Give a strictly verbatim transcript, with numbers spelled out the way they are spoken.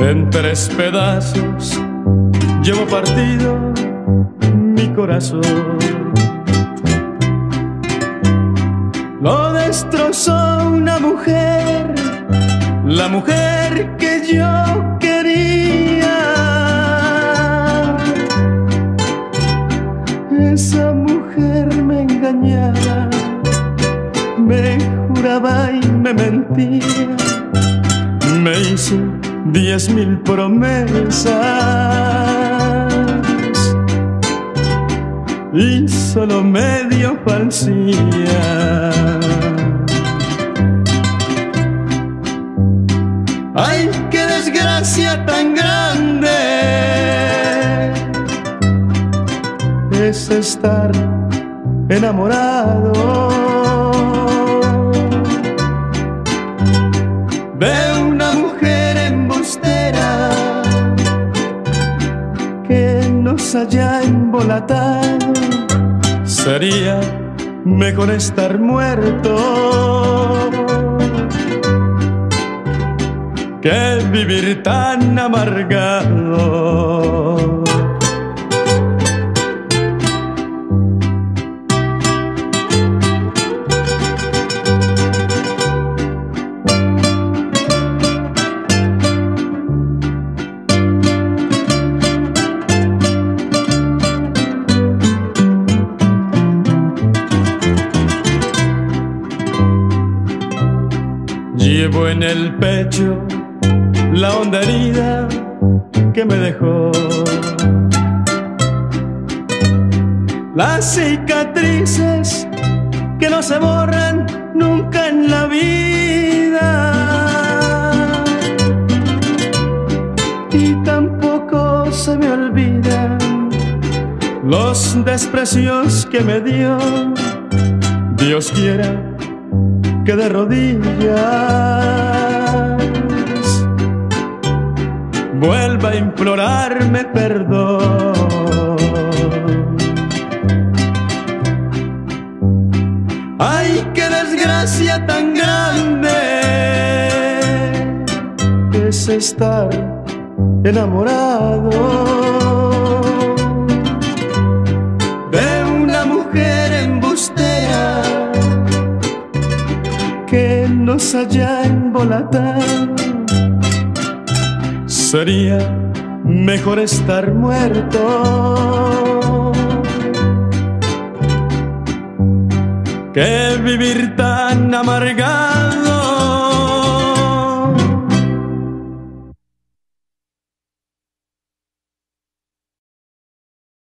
En tres pedazos llevo partido mi corazón. Lo destrozó una mujer, la mujer que yo quería. Esa mujer me engañaba, me juraba y me mentía, me hizo diez mil promesas y solo me dio falsía. ¡Ay, qué desgracia tan grande es estar enamorado de una mujer embustera que nos haya embolatado! Sería mejor estar muerto que vivir tan amargado. Llevo en el pecho la honda herida que me dejó, las cicatrices que no se borran nunca en la vida, y tampoco se me olvidan los desprecios que me dio. Dios quiera que de rodillas vuelva a implorarme perdón. ¡Ay, qué desgracia tan grande es estar enamorado de una mujer embustera que nos haya embolatado! Sería mejor estar muerto que vivir tan amargado.